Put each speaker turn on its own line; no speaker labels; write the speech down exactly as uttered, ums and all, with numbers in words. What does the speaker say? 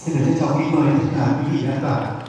Xin được trân trọng kính mời tất cả quý vị khán giả